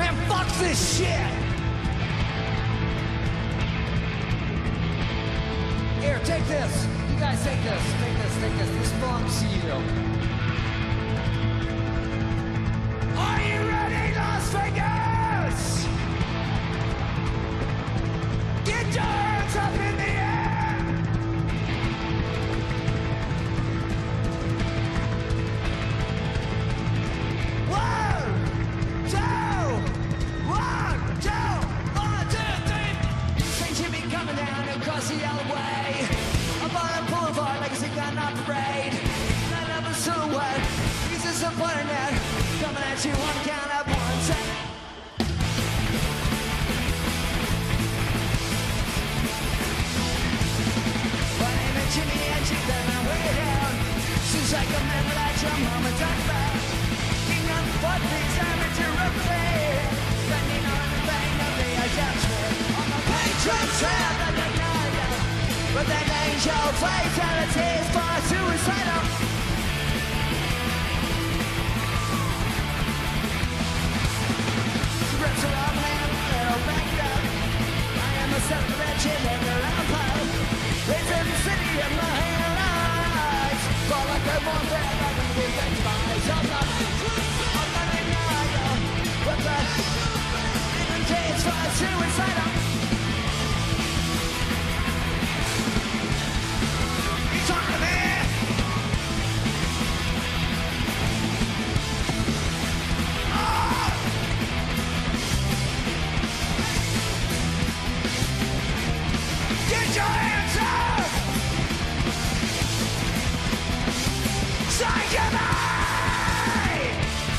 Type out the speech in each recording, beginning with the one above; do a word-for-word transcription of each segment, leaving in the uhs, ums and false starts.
Man, fuck this shit! Here, take this. You guys take this. Take this, take this. This belongs to you. Are you ready, Las Vegas? Get your hands up in the air! One, two, one, two, one, two, three. Things should be coming down across the alleyway. Up on a boulevard like a sick on a parade. None of us silhouette. He's just a butter net. Coming at you on count of one set. My name is Jimmy and you got my way down. Seems like a man that your mama talked about. King of what these amateur afraid. Standing on the thing of the adjustment. On the patron trap like a naya. But that angel fatality is far suicidal. Rips around hand, little backed up. I am a self-mentioned and the round pipe. It's in the city of my headlights. Fall like I want that, like I'm being thanked by. I'm not, I'm not in denial. But that even case for suicidal. You talking to me? Get your hands up! Say goodbye!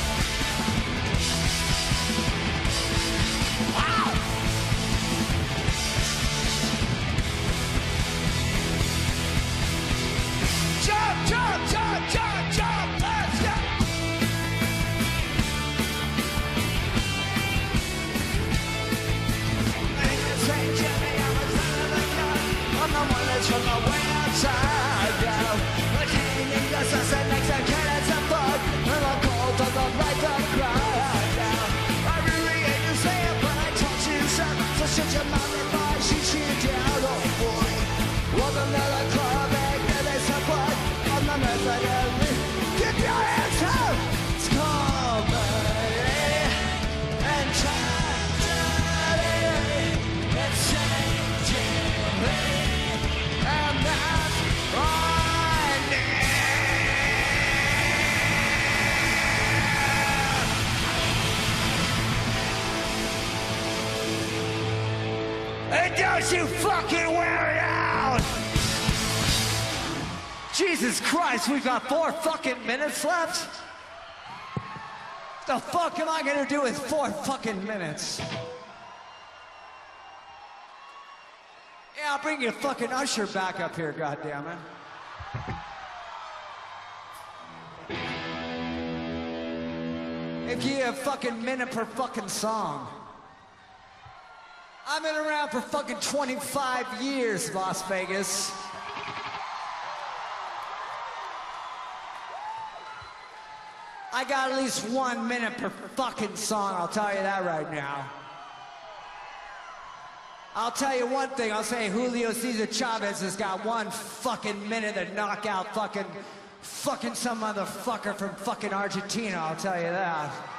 Wow! Jump, jump, jump, jump, jump! Let's go! Make this ain't Jimmy, I'm a son of a gun. I'm the one that's from the way outside down. The king in the sunset next to cannons of fun. And the cold of the light the crowd down. I really hate to say it, but I told you so. So shut your mouth if I shoot you down, oh boy. Welcome to the club, and give me some blood. I'm the mercenary. Get your hands up! It's comedy and tragedy. It's changing me. And that's all I need. And don't you fucking wear it out! Jesus Christ, we've got four fucking minutes left? The fuck am I gonna do with four fucking minutes? Yeah, I'll bring your fucking usher back up here, goddammit. If you have fucking minute per fucking song. I've been around for fucking twenty-five years, Las Vegas. I got at least one minute per fucking song, I'll tell you that right now. I'll tell you one thing, I'll say Julio Cesar Chavez has got one fucking minute to knock out fucking, fucking some motherfucker from fucking Argentina, I'll tell you that.